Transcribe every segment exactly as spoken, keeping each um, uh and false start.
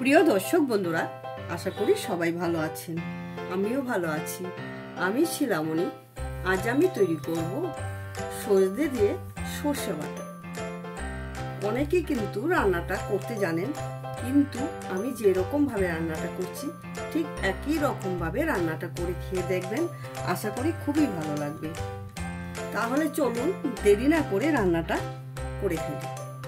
প্রিয় দর্শক বন্ধুরা, আশা করি সবাই ভালো আছেন। আমিও ভালো আছি। আমি শিলামণি। আজ আমি তৈরি করব সজনে দিয়ে সর্ষে বাটা। অনেকেই কিন্তু রান্নাটা করতে জানেন, কিন্তু আমি যেরকম ভাবে রান্নাটা করছি ঠিক একই রকম ভাবে রান্নাটা করে খেয়ে দেখবেন, আশা করি খুবই ভালো লাগবে। তাহলে চলুন দেরি না করে রান্নাটা করে ফেলি।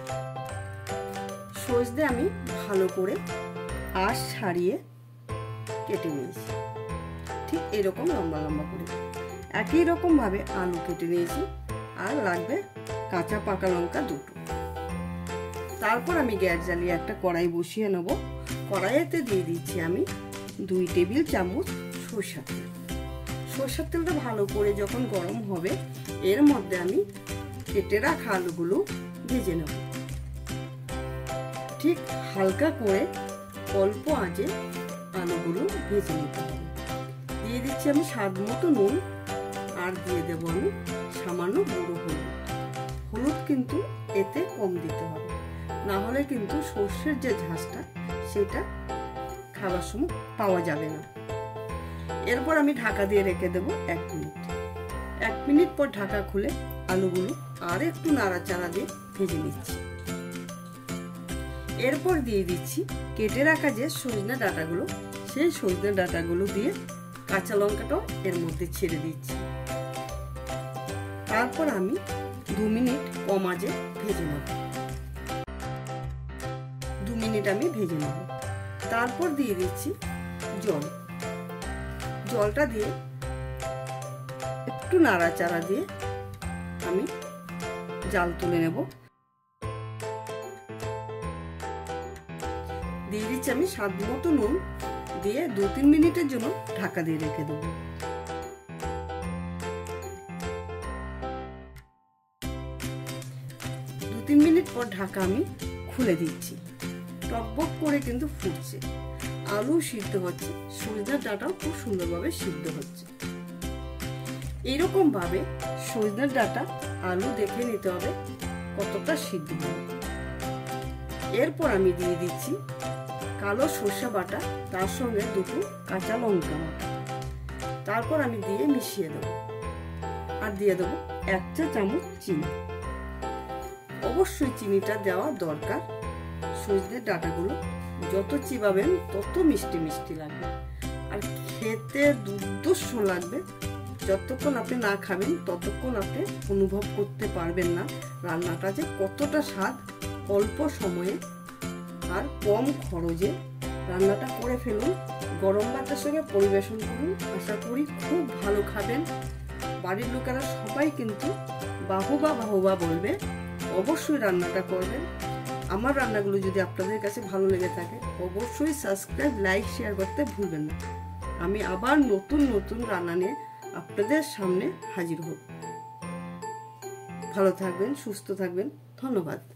সজনে আমি ভালো করে আঁশ ছাড়িয়ে কেটে নিয়েছি, ঠিক এরকম লম্বা লম্বা করে। একই রকম ভাবে আলু কেটে নিয়েছি, আর লাগবে কাঁচা পাকা লঙ্কা দুটো। তারপর আমি গ্যাস জ্বালিয়ে একটা কড়াই বসিয়ে নেব। কড়াইতে দিয়ে দিচ্ছি আমি দুই টেবিল চামচ সরষের তেল। সরষের তেলটা ভালো করে যখন গরম হবে, এর মধ্যে আমি কেটে রাখা আলুগুলো ভেজে নেব। ঠিক হালকা করে অল্প আঁচে আলুগুলো ভেজে নিতে হবে। দিয়ে দিচ্ছি আমি স্বাদ মতো নুন, আর দিয়ে দেব আমি সামান্য গুঁড়ো হলুদ। হলুদ কিন্তু এতে কম দিতে হবে, না হলে কিন্তু সর্ষের যে ঝাঁসটা সেটা খাওয়ার সময় পাওয়া যাবে না। এরপর আমি ঢাকা দিয়ে রেখে দেব এক মিনিট। এক মিনিট পর ঢাকা খুলে আলুগুলো আর একটু নাড়াচাড়া দিয়ে ভেজে নিচ্ছি। এরপর দিয়ে দিচ্ছি কেটে রাখা যে সজনে ডাঁটাগুলো, সেই সজনে ডাঁটাগুলো দিয়ে কাঁচা লঙ্কাটাও এর মধ্যে ছেড়ে দিচ্ছি। তারপর আমি দু মিনিট কম আঁচে ভেজে নেব। দু মিনিট আমি ভেজে নেব। তারপর দিয়ে দিচ্ছি জল। জলটা দিয়ে একটু নাড়াচাড়া দিয়ে আমি জাল তুলে নেব। দিয়ে দিচ্ছি আমি স্বাদ মতো নুন, দিয়ে দু তিন মিনিটের জন্য ঢাকা দিয়ে রেখে দেব। দু তিন মিনিট পর ঢাকা আমি খুলে দিচ্ছি। টকবক করে কিন্তু ফুটছে, আলু সিদ্ধ হচ্ছে, সজনের ডাঁটাও খুব সুন্দরভাবে সিদ্ধ হচ্ছে। এইরকম ভাবে সজনের ডাঁটা আলু দেখে নিতে হবে কতটা সিদ্ধ হবে। এরপর আমি দিয়ে দিচ্ছি কালো সর্ষে বাটা, তার সঙ্গে দুটো কাঁচা লঙ্কা বাটা। তারপর আমি দিয়ে মিশিয়ে দেবো, আর দিয়ে দেবো এক চা চামচ চিনি। অবশ্যই চিনিটা দেওয়া দরকার। সজনের ডাঁটাগুলো যত চিবাবেন তত মিষ্টি মিষ্টি লাগবে, আর খেতে দুর্ধর্ষ লাগবে। যতক্ষণ আপনি না খাবেন ততক্ষণ আপনি অনুভব করতে পারবেন না রান্নাটা যে কতটা স্বাদ। অল্প সময়ে আর কম খরচে রান্নাটা করে ফেলুন, গরম ভাতের সঙ্গে পরিবেশন করুন। আশা করি খুব ভালো খাবেন। বাড়ির লোকেরা সবাই কিন্তু বাহুবা বাহুবা বলবে। অবশ্যই রান্নাটা করবেন। আমার রান্নাগুলো যদি আপনাদের কাছে ভালো লেগে থাকে, অবশ্যই সাবস্ক্রাইব, লাইক, শেয়ার করতে ভুলবেন না। আমি আবার নতুন নতুন রান্না নিয়ে আপনাদের সামনে হাজির হব। ভালো থাকবেন, সুস্থ থাকবেন। ধন্যবাদ।